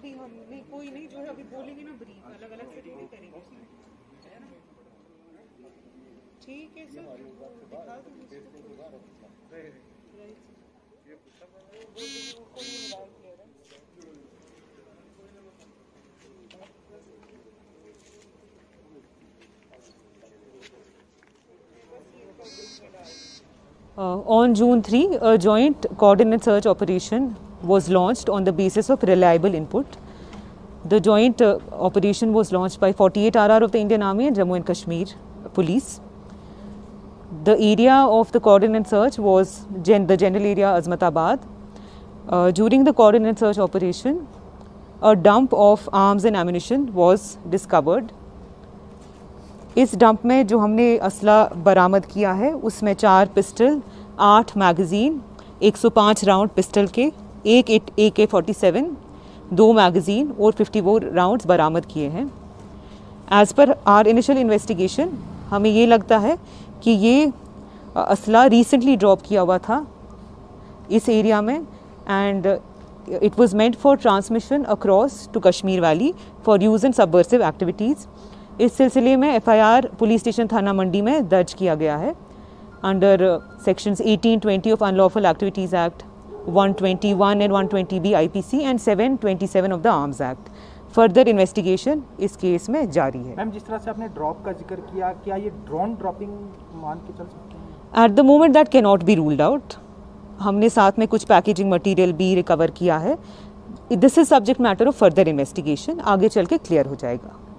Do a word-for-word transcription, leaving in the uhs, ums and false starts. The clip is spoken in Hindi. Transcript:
अभी हम नहीं, कोई नहीं जो है अभी बोलेंगे ना ब्रीफ अलग अलग से थोड़ी करेंगे, है ना? ठीक है सर, दिखा Uh, on June third, a joint coordinate search operation was launched on the basis of reliable input. The joint uh, operation was launched by forty-eight R R of the Indian Army and Jammu and Kashmir Police. The area of the coordinate search was gen the general area Azmatabad. Uh, during the coordinate search operation, a dump of arms and ammunition was discovered. इस डंप में जो हमने असला बरामद किया है उसमें चार पिस्टल, आठ मैगज़ीन, एक सौ पाँच राउंड पिस्टल के, एक ए के फोर्टी सेवन, दो मैगज़ीन और चौवन राउंड्स बरामद किए हैं। As per are initial investigation हमें ये लगता है कि ये असला रिसेंटली ड्रॉप किया हुआ था इस एरिया में and it was meant for transmission across to Kashmir valley for use in subversive activities. इस सिलसिले में F I R police station थाना मंडी में दर्ज किया गया है under sections eighteen twenty of unlawful activities act, one twenty one and one twenty B I P C and seven twenty seven of the arms act. Further investigation इस केस में जारी है। मैम, जिस तरह से आपने ड्रॉप का जिक्र किया, क्या ये ड्रोन ड्रॉपिंग मान के चल सकते हैं? At the moment that can not be ruled out. हमने साथ में कुछ पैकेजिंग मटीरियल भी रिकवर किया है। This is subject matter of further investigation, आगे चल के क्लियर हो जाएगा।